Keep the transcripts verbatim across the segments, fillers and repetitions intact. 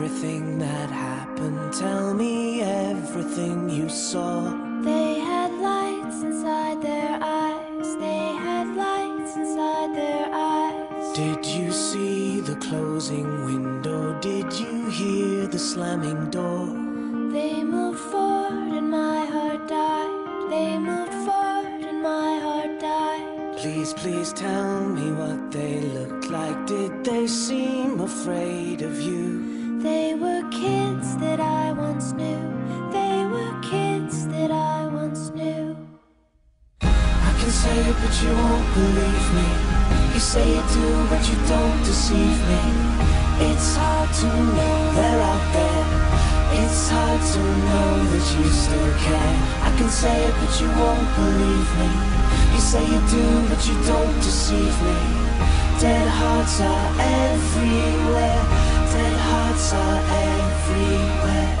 everything that happened. Tell me everything you saw. They had lights inside their eyes. They had lights inside their eyes. Did you see the closing window? Did you hear the slamming door? They moved forward and my heart died. They moved forward and my heart died. Please, please tell me what they looked like. Did they seem afraid of you? They were kids that I once knew. They were kids that I once knew. I can say it but you won't believe me. You say you do but you don't deceive me. It's hard to know they're out there. It's hard to know that you still care. I can say it but you won't believe me. You say you do but you don't deceive me. Dead hearts are everywhere. Dead hearts are everywhere.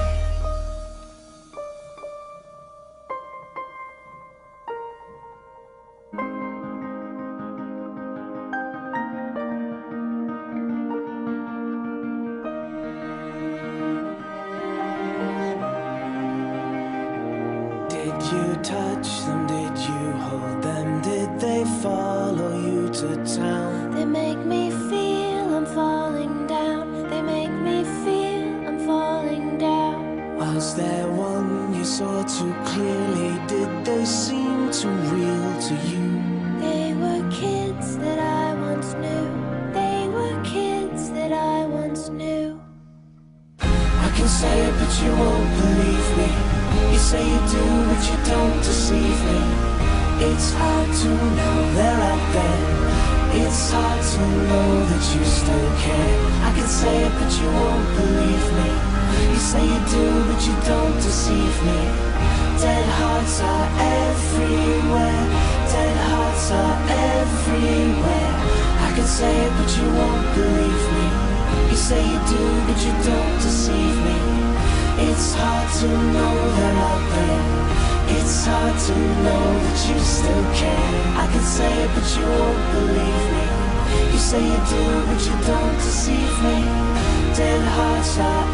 Did you touch them? Did you hold them? Did they follow you to town? They make me feel I'm falling down. They make me feel I'm falling down. Was there one you saw too clearly? Did they seem too real to you? They were kids that I once knew. They were kids that I once knew. I can say it but you won't believe me. You say you do but you don't deceive me. It's hard to know they're out there. It's hard to know that you still care. I can say it but you won't believe me. You say you do but you don't deceive me. Dead hearts are everywhere. Dead hearts are everywhere. I can say it but you won't believe me. You say you do but you don't deceive me. It's hard to know they're out there. It's hard to know that you still care. I can say it but you won't believe me. You say you do but you don't deceive me. Dead hearts are